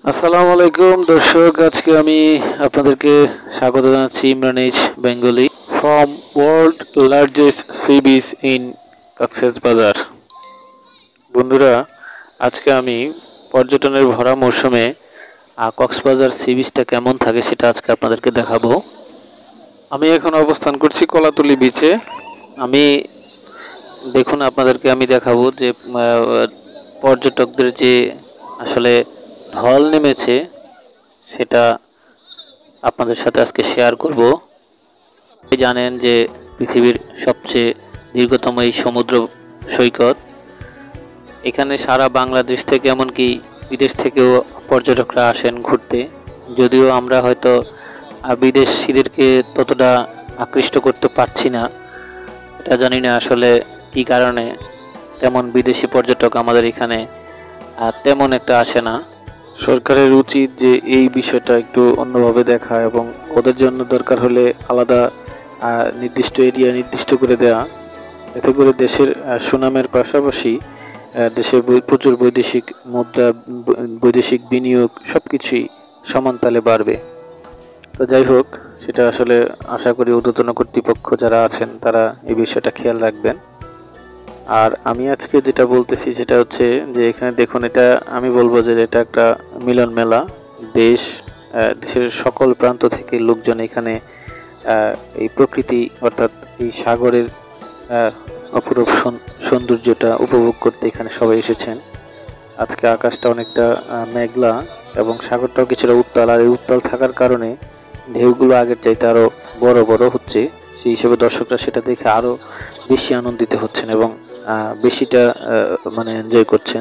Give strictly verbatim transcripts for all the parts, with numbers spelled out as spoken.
আসসালামু আলাইকুম দর্শক, আজকে আমি আপনাদেরকে স্বাগত জানাচ্ছি Imran H Bengali from world largest sea beach in Cox's Bazar. বন্ধুরা, আজকে আমি পর্যটনের ভরা মৌসুমে কক্সবাজার সি বিচটা কেমন থাকে সেটা আজকে আপনাদেরকে দেখাবো। আমি এখন অবস্থান করছি কলাতলি বিচে। আমি দেখুন আপনাদেরকে আমি দেখাবো যে পর্যটকদের যে আসলে ঢল নেমেছে সেটা আপনাদের সাথে আজকে শেয়ার করব। জানেন যে পৃথিবীর সবচেয়ে দীর্ঘতম এই সমুদ্র সৈকত, এখানে সারা বাংলাদেশ থেকে এমনকি বিদেশ থেকেও পর্যটকরা আসেন ঘুরতে। যদিও আমরা হয়তো বিদেশিদেরকে ততটা আকৃষ্ট করতে পারছি না, এটা জানি না আসলে কী কারণে তেমন বিদেশি পর্যটক আমাদের এখানে তেমন একটা আসে না। সরকারের উচিত যে এই বিষয়টা একটু অন্যভাবে দেখা এবং ওদের জন্য দরকার হলে আলাদা নির্দিষ্ট এরিয়া নির্দিষ্ট করে দেওয়া। এতে করে দেশের সুনামের পাশাপাশি দেশের প্রচুর বৈদেশিক মুদ্রা, বৈদেশিক বিনিয়োগ সব কিছুই সমান তালে বাড়বে। তো যাই হোক, সেটা আসলে আশা করি ঊর্ধ্বতন কর্তৃপক্ষ যারা আছেন তারা এই বিষয়টা খেয়াল রাখবেন। আর আমি আজকে যেটা বলতেছি সেটা হচ্ছে যে এখানে দেখুন, এটা আমি বলবো যে এটা একটা মিলন মেলা। দেশ দেশের সকল প্রান্ত থেকে লোকজন এখানে এই প্রকৃতি অর্থাৎ এই সাগরের অপরূপ সৌন্দর্যটা উপভোগ করতে এখানে সবাই এসেছেন। আজকে আকাশটা অনেকটা মেঘলা এবং সাগরটাও কিছুটা উত্তাল, আর এই উত্তাল থাকার কারণে ঢেউগুলো আগের চাইতে আরও বড় বড় হচ্ছে। সেই হিসেবে দর্শকরা সেটা দেখে আরও বেশি আনন্দিত হচ্ছেন এবং বেশিটা মানে এনজয় করছেন।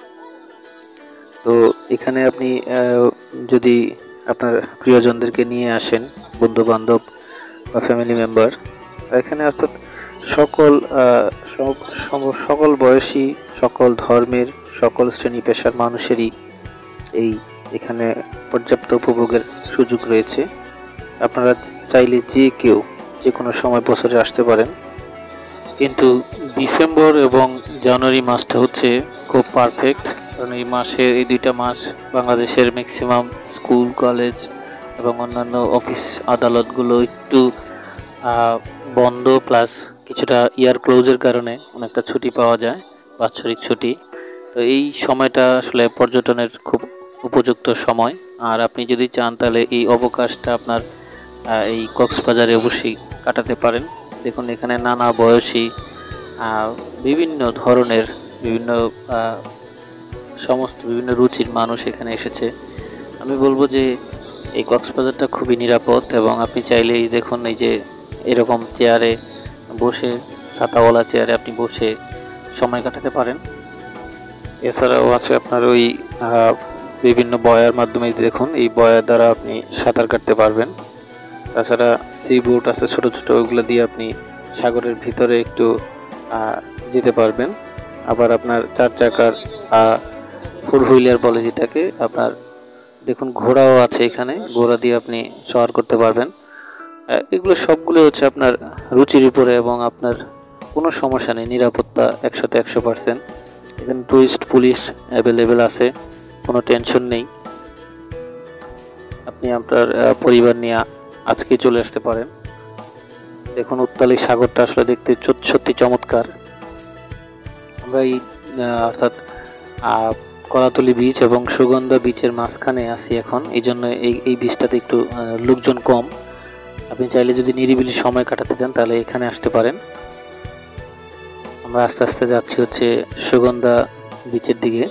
তো এখানে আপনি যদি আপনার প্রিয়জনদেরকে নিয়ে আসেন, বন্ধু বান্ধব বা ফ্যামিলি মেম্বার, এখানে অর্থাৎ সকল সকল বয়সী, সকল ধর্মের, সকল শ্রেণী পেশার মানুষেরই এই এখানে পর্যাপ্ত উপভোগের সুযোগ রয়েছে। আপনারা চাইলে যে কেউ যে কোনো সময় বছরে আসতে পারেন, কিন্তু ডিসেম্বর এবং জানুয়ারি মাসটা হচ্ছে খুব পারফেক্ট, কারণ এই মাসে এই দুইটা মাস বাংলাদেশের ম্যাক্সিমাম স্কুল, কলেজ এবং অন্যান্য অফিস আদালতগুলো একটু বন্ধ, প্লাস কিছুটা ইয়ার ক্লোজের কারণে অনেকটা ছুটি পাওয়া যায়, বাৎসরিক ছুটি। তো এই সময়টা আসলে পর্যটনের খুব উপযুক্ত সময়। আর আপনি যদি চান তাহলে এই অবকাশটা আপনার এই কক্সবাজারে অবশ্যই কাটাতে পারেন। দেখুন, এখানে নানা বয়সী, বিভিন্ন ধরনের, বিভিন্ন সমস্ত বিভিন্ন রুচির মানুষ এখানে এসেছে। আমি বলবো যে এই কক্সবাজারটা খুবই নিরাপদ এবং আপনি চাইলেই দেখুন এই যে এরকম চেয়ারে বসে, ছাতাওয়ালা চেয়ারে আপনি বসে সময় কাটাতে পারেন। এছাড়াও আছে আপনার ওই বিভিন্ন বয়ার মাধ্যমে, দেখুন এই বয়ার দ্বারা আপনি সাঁতার কাটতে পারবেন। তাছাড়া সি বোট আছে ছোট ছোট, ওইগুলো দিয়ে আপনি সাগরের ভিতরে একটু যেতে পারবেন। আবার আপনার চার চাকার ফোর হুইলার বলে যেটাকে, আপনার দেখুন ঘোড়াও আছে এখানে, ঘোড়া দিয়ে আপনি সওয়ার করতে পারবেন। এগুলো সবগুলো হচ্ছে আপনার রুচির উপরে এবং আপনার কোনো সমস্যা নেই, নিরাপত্তা একশোতে একশো পার্সেন্ট। এখানে টুরিস্ট পুলিশ অ্যাভেলেবেল আছে, কোনো টেনশন নেই। আপনি আপনার পরিবার নিয়ে আজকে চলে আসতে পারেন। দেখুন উত্তালি সাগরটা আসলে দেখতে সত্যি চমৎকার। আমরা এই অর্থাৎ কলাতলি বিচ এবং সুগন্ধা বিচের মাঝখানে আছি এখন, এই জন্য এই এই বিচটাতে একটু লোকজন কম। আপনি চাইলে যদি নিরিবিলি সময় কাটাতে চান তাহলে এখানে আসতে পারেন। আমরা আস্তে আস্তে যাচ্ছি হচ্ছে সুগন্ধা বিচের দিকে।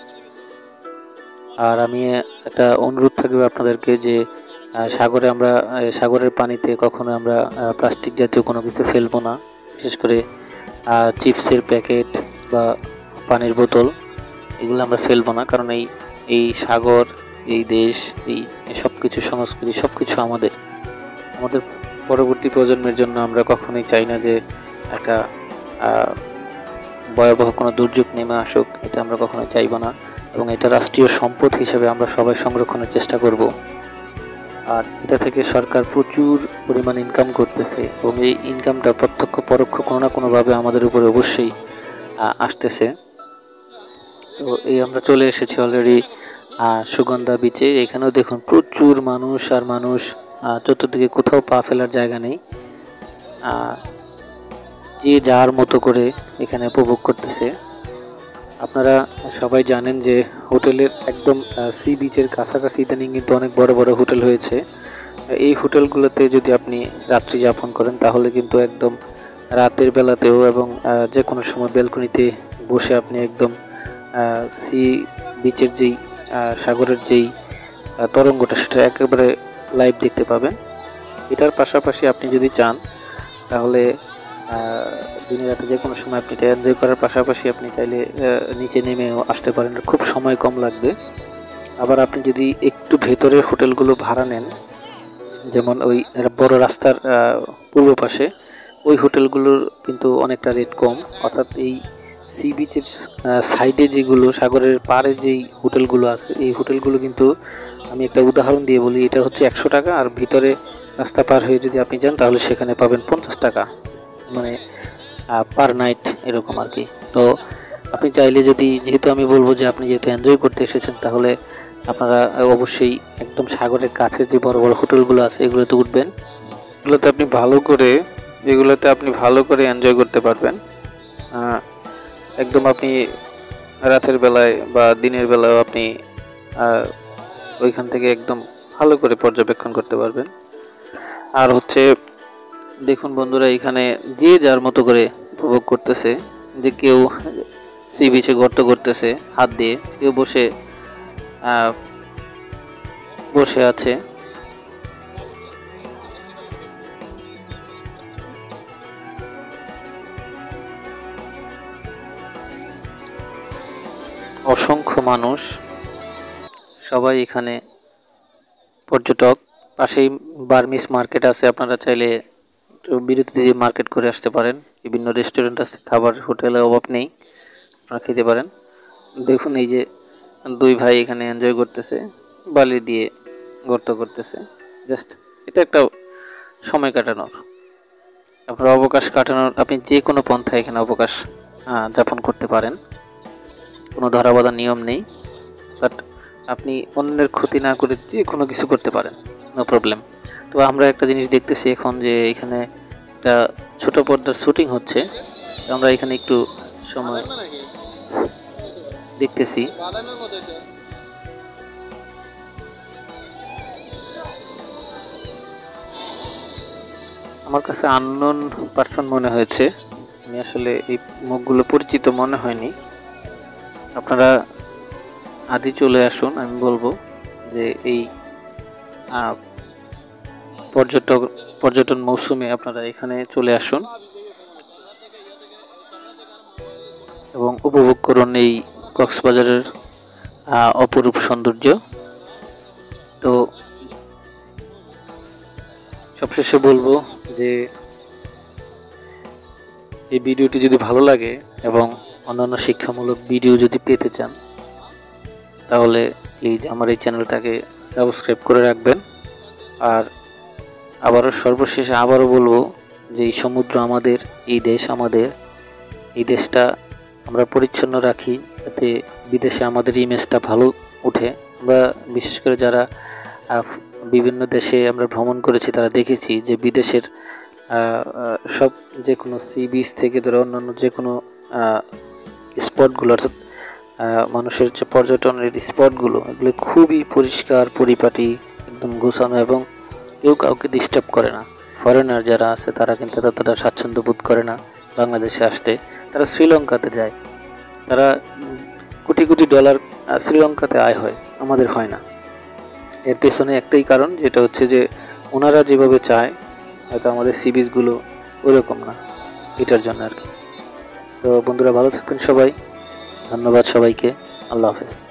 আর আমি একটা অনুরোধ থাকবে আপনাদেরকে যে সাগরে আমরা সাগরের পানিতে কখনো আমরা প্লাস্টিক জাতীয় কোনো কিছু ফেলবো না, বিশেষ করে চিপসের প্যাকেট বা পানির বোতল, এগুলো আমরা ফেলবো না। কারণ এই এই সাগর, এই দেশ, এই সব কিছু সংস্কৃতি সব কিছু আমাদের আমাদের পরবর্তী প্রজন্মের জন্য আমরা কখনোই চাই না যে একটা ভয়াবহ কোনো দুর্যোগ নেমে আসুক, এটা আমরা কখনোই চাইব না। এবং এটা রাষ্ট্রীয় সম্পদ হিসেবে আমরা সবাই সংরক্ষণের চেষ্টা করব। আর এটা থেকে সরকার প্রচুর পরিমাণ ইনকাম করতেছে এবং এই ইনকামটা প্রত্যক্ষ পরোক্ষ কোনো না কোনোভাবে আমাদের উপরে অবশ্যই আসতেছে। তো এই আমরা চলে এসেছি অলরেডি আর সুগন্ধা বিচে এখানেও দেখুন প্রচুর মানুষ আর মানুষ, চতুর্দিকে কোথাও পা ফেলার জায়গা নেই। যে যার মতো করে এখানে উপভোগ করতেছে। আপনারা সবাই জানেন যে হোটেলের একদম সি বিচের কাছাকাছি ইদানিং কিন্তু অনেক বড় বড় হোটেল হয়েছে। এই হোটেলগুলোতে যদি আপনি রাত্রি যাপন করেন তাহলে কিন্তু একদম রাতের বেলাতেও এবং যে কোনো সময় ব্যালকনিতে বসে আপনি একদম সি বিচের যেই সাগরের যেই তরঙ্গটা সেটা একেবারে লাইভ দেখতে পাবেন। এটার পাশাপাশি আপনি যদি চান তাহলে দিনে রাতে যে কোনো সময় আপনি এটা এনজয় করার পাশাপাশি আপনি চাইলে নিচে নেমেও আসতে পারেন, খুব সময় কম লাগবে। আবার আপনি যদি একটু ভেতরের হোটেলগুলো ভাড়া নেন, যেমন ওই বড় রাস্তার পূর্ব পাশে ওই হোটেলগুলোর কিন্তু অনেকটা রেট কম, অর্থাৎ এই সি বিচের সাইডে যেগুলো সাগরের পাড়ে যেই হোটেলগুলো আছে এই হোটেলগুলো কিন্তু আমি একটা উদাহরণ দিয়ে বলি, এটা হচ্ছে একশো টাকা, আর ভিতরে রাস্তা পার হয়ে যদি আপনি যান তাহলে সেখানে পাবেন পঞ্চাশ টাকা, মানে পার নাইট এরকম আর কি। তো আপনি চাইলে যদি, যেহেতু আমি বলবো যে আপনি যেহেতু এনজয় করতে এসেছেন তাহলে আপনারা অবশ্যই একদম সাগরের কাছে যে বড় বড় হোটেলগুলো আছে এগুলোতে উঠবেন। এগুলোতে আপনি ভালো করে এগুলোতে আপনি ভালো করে এনজয় করতে পারবেন। একদম আপনি রাতের বেলায় বা দিনের বেলায় আপনি ওইখান থেকে একদম ভালো করে পর্যবেক্ষণ করতে পারবেন। আর হচ্ছে দেখুন বন্ধুরা, এখানে যে যার মতো করে উপভোগ করতেছে, যে কেউ সি বিচে গর্ত করতেছে হাত দিয়ে, কেউ বসে বসে আছে। অসংখ্য মানুষ, সবাই এখানে পর্যটক। পাশেই বার্মিস মার্কেট আছে, আপনারা চাইলে বিরতিতে মার্কেট করে আসতে পারেন। বিভিন্ন রেস্টুরেন্ট আছে, খাবার হোটেলের অভাব নেই, আপনারা খেতে পারেন। দেখুন এই যে দুই ভাই এখানে এনজয় করতেছে, বালি দিয়ে গর্ত করতেছে। জাস্ট এটা একটা সময় কাটানোর, আপনার অবকাশ কাটানোর, আপনি যে কোনো পন্থায় এখানে অবকাশ যাপন করতে পারেন। কোনো ধরাবাঁধা নিয়ম নেই, বাট আপনি অন্যের ক্ষতি না করে যে কোনো কিছু করতে পারেন, নো প্রবলেম। তো আমরা একটা জিনিস দেখতেছি এখন যে এখানে একটা ছোট পর্দার শুটিং হচ্ছে, আমরা এখানে একটু সময় দেখতেছি। আমার কাছে আননোন পারসন মনে হয়েছে, আমি আসলে এই মুখগুলো পরিচিত মনে হয়নি। আপনারা আজই চলে আসুন, আমি বলবো যে এই পর্যটক পর্যটন মৌসুমে আপনারা এখানে চলে আসুন এবং উপভোগ করুন এই কক্সবাজারের অপরূপ সৌন্দর্য। তো সবশেষে বলবো যে এই ভিডিওটি যদি ভালো লাগে এবং অন্যান্য শিক্ষামূলক ভিডিও যদি পেতে চান তাহলে প্লিজ আমার এই চ্যানেলটাকে সাবস্ক্রাইব করে রাখবেন। আর আবারও সর্বশেষে আবারও বলবো যে এই সমুদ্র আমাদের, এই দেশ আমাদের, এই দেশটা আমরা পরিচ্ছন্ন রাখি যাতে বিদেশে আমাদের ইমেজটা ভালো ওঠে। আমরা বিশেষ করে যারা বিভিন্ন দেশে আমরা ভ্রমণ করেছি তারা দেখেছি যে বিদেশের সব যে কোনো সি বিচ থেকে ধরে অন্যান্য যে কোনো স্পটগুলো, অর্থাৎ মানুষের যে পর্যটনের স্পটগুলো, এগুলো খুবই পরিষ্কার পরিপাটি, একদম গোছানো, এবং কেউ কাউকে ডিস্টার্ব করে না। ফরেনার যারা আছে তারা কিন্তু ততটা স্বাচ্ছন্দ্য বোধ করে না বাংলাদেশে আসতে। তারা শ্রীলঙ্কাতে যায়, তারা কোটি কোটি ডলার শ্রীলঙ্কাতে আয় হয়, আমাদের হয় না। এর পেছনে একটাই কারণ, যেটা হচ্ছে যে ওনারা যেভাবে চায় হয়তো আমাদের সি বিচগুলো ওইরকম না, এটার জন্য আর কি। তো বন্ধুরা ভালো থাকবেন সবাই, ধন্যবাদ সবাইকে, আল্লাহ হাফেজ।